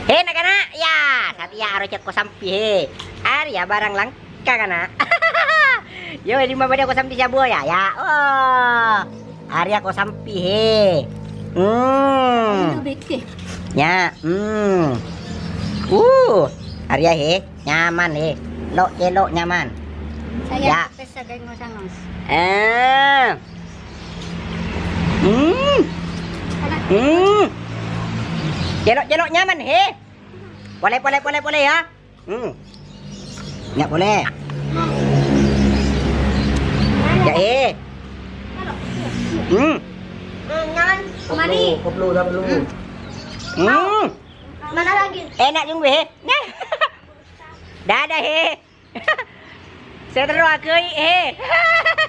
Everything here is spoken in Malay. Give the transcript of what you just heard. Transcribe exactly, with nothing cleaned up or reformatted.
He nak kana? Ya, Satya harus cek ko sampi he. Arya barang langka kana. Yo lima bade ko sampi jabu ya. Ya. Oh. Arya ko sampi he. Hmm. Ya, hmm. Uh, Arya he, nyaman he. Lo elok nyaman. Saya pesa gengos-gengos. Eh. Hmm. Hmm. Jelok-jelok nyaman he. Boleh boleh boleh boleh ya. Hmm. Enggak boleh. Ya he. Hmm. Nyaman. Mari. Koplo dah dulu. Hmm. Mana lagi? Enak juga he. Nah. Dah dah he. Saya terus aku he.